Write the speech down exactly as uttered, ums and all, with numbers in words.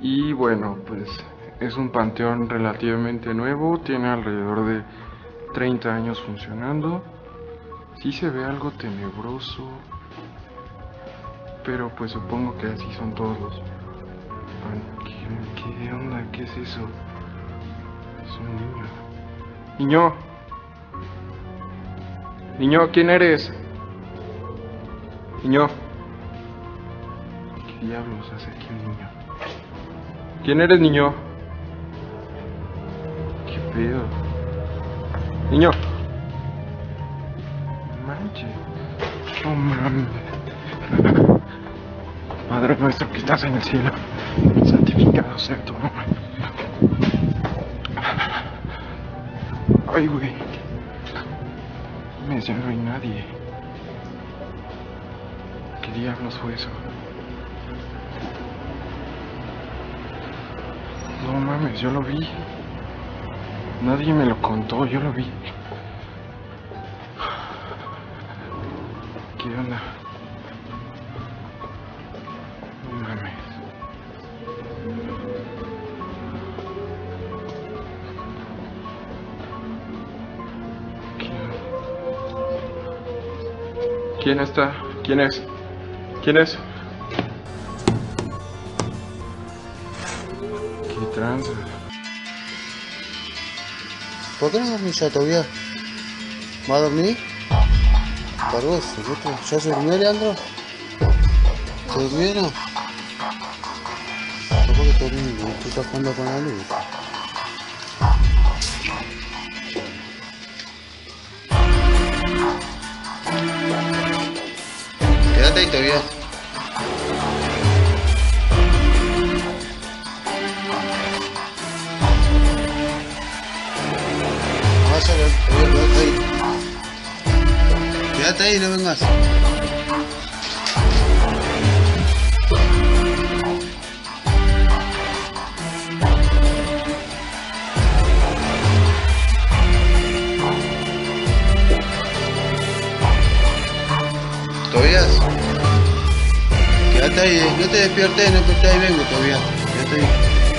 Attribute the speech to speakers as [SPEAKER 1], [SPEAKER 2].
[SPEAKER 1] Y bueno, pues es un panteón relativamente nuevo, tiene alrededor de treinta años funcionando. Sí se ve algo tenebroso, pero pues supongo que así son todos los... ¿Qué, qué onda? ¿Qué es eso? Es un niño. Niño. Niño, ¿quién eres? Niño. ¿Qué diablos hace aquí un niño? ¿Quién eres, niño? ¿Qué pedo? Niño. Manche. No mames. Padre nuestro que estás en el cielo, santificado sea tu nombre. Ay, güey. Me decía, no hay nadie. ¿Qué diablos fue eso? No mames, yo lo vi. Nadie me lo contó, yo lo vi. ¿Qué onda? No mames. ¿Quién? ¿Quién está? ¿Quién es? ¿Quién es? ¿Qué tranza?
[SPEAKER 2] ¿Por qué no dormís ya todavía? ¿Va a dormir? Cargoso, ¿ya se durmió, Leandro? ¿Se durmieron? ¿Por qué te dormís? Tú estás jugando con la luz. Quédate ahí todavía. Quédate ahí. Quédate ahí, no vengas. ¿Todavía? Quédate ahí, no te despiertes, no te ahí, vengo todavía. Quédate ahí.